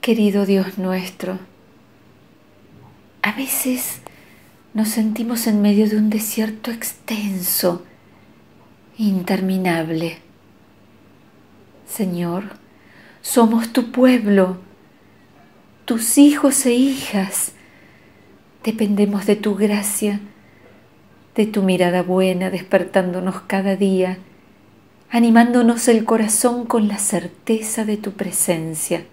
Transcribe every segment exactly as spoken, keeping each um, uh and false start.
Querido Dios nuestro, a veces nos sentimos en medio de un desierto extenso, interminable. Señor, somos tu pueblo, tus hijos e hijas. Dependemos de tu gracia, de tu mirada buena, despertándonos cada día, animándonos el corazón con la certeza de tu presencia.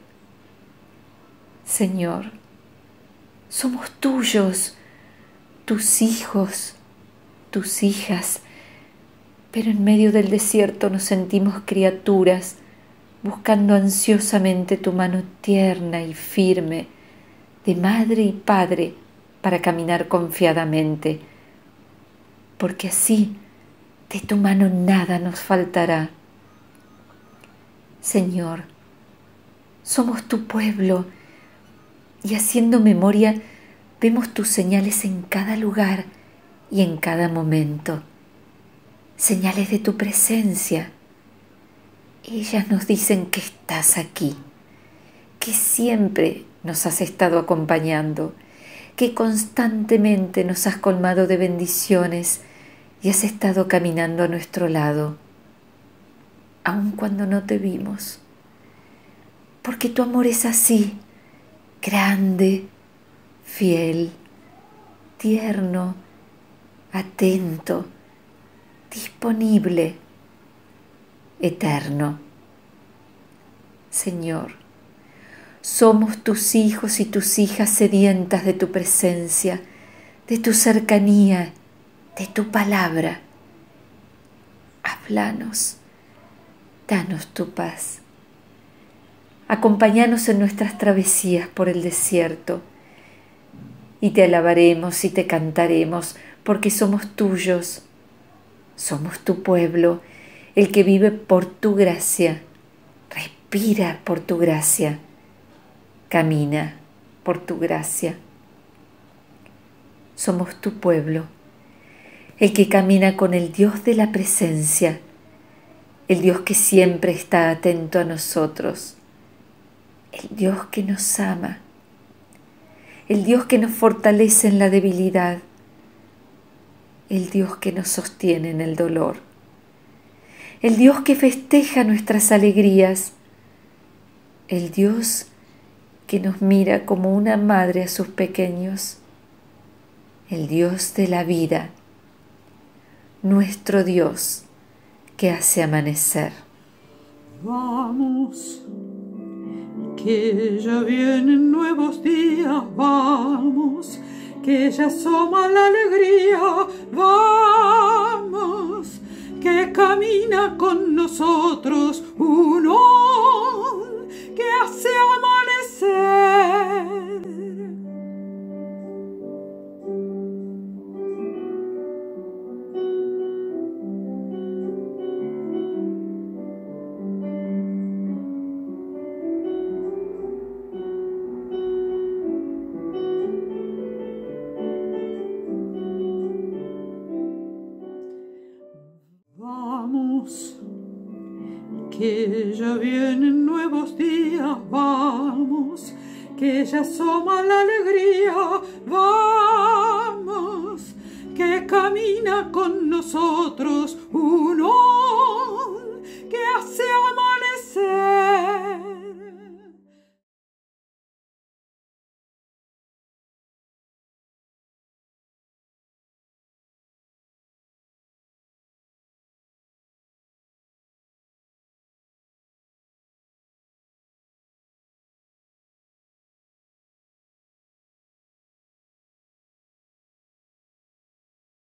Señor, somos tuyos, tus hijos, tus hijas, pero en medio del desierto nos sentimos criaturas, buscando ansiosamente tu mano tierna y firme, de madre y padre, para caminar confiadamente, porque así de tu mano nada nos faltará. Señor, somos tu pueblo, y haciendo memoria vemos tus señales en cada lugar y en cada momento, señales de tu presencia. Ellas nos dicen que estás aquí, que siempre nos has estado acompañando, que constantemente nos has colmado de bendiciones y has estado caminando a nuestro lado, aun cuando no te vimos, porque tu amor es así, grande, fiel, tierno, atento, disponible, eterno. Señor, somos tus hijos y tus hijas sedientas de tu presencia, de tu cercanía, de tu palabra. Háblanos, danos tu paz. Acompáñanos en nuestras travesías por el desierto y te alabaremos y te cantaremos porque somos tuyos, somos tu pueblo, el que vive por tu gracia, respira por tu gracia, camina por tu gracia. Somos tu pueblo, el que camina con el Dios de la presencia, el Dios que siempre está atento a nosotros, el Dios que nos ama, el Dios que nos fortalece en la debilidad, el Dios que nos sostiene en el dolor, el Dios que festeja nuestras alegrías, el Dios que nos mira como una madre a sus pequeños, el Dios de la vida, nuestro Dios que hace amanecer. Vamos, que ya vienen nuevos días, vamos, que ya asoma la alegría, vamos, que camina con nosotros un on que hace amanecer. Que ya vienen nuevos días, vamos, que ya asoma la alegría, vamos, que camina con nosotros un on que hace amanecer.